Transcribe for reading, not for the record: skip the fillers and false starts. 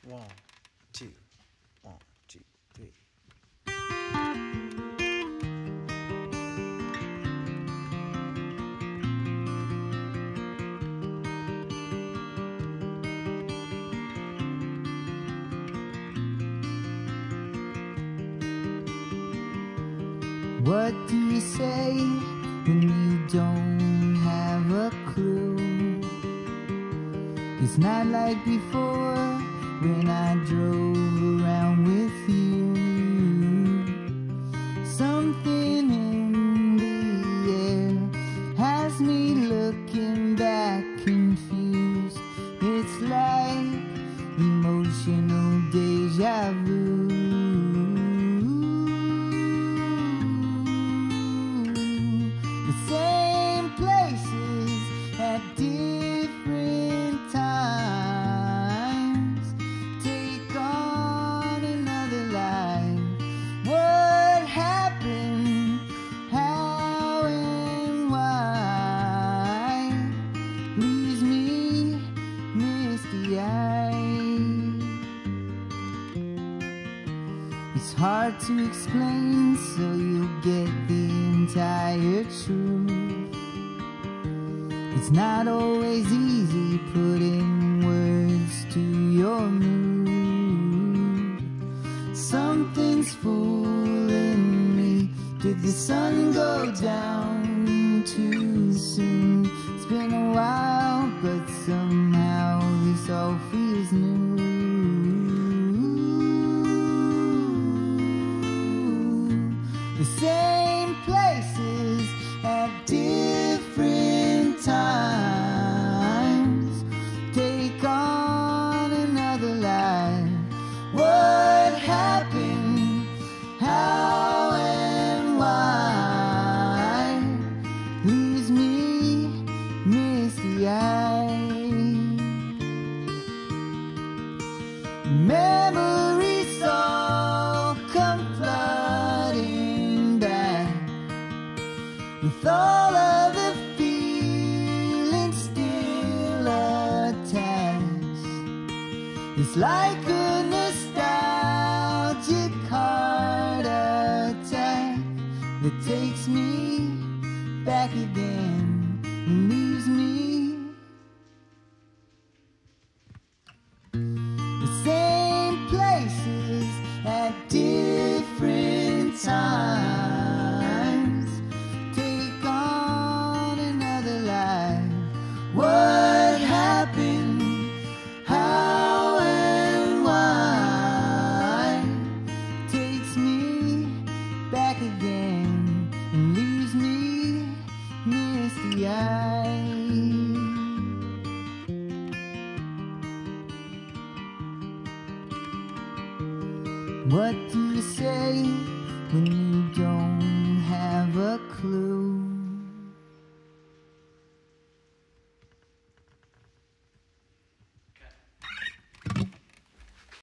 1, 2, 1, 2, 3. What do you say when you don't have a clue? It's not like before when I drove around with you. Something in the air has me looking back confused. It's like emotional deja vu. The same places at different times take on another life. What happened? How and why leaves me misty-eyed. It's hard to explain, so you'll get the entire truth. It's not always easy putting words to your mood. Something's fooling me. Did the sun go down too soon? It's been a while, but somehow this all feels new. The same places at different times take on another life. What happened? How and why leaves me misty-eyed. Memories all come flooding back, with all of the feelings still attached. It's like a nostalgic heart attack that takes me back again and leaves me the same places at different times take on another life. What happened? How and why takes me back again and leaves me misty-eyed. What do you say when you don't have a clue?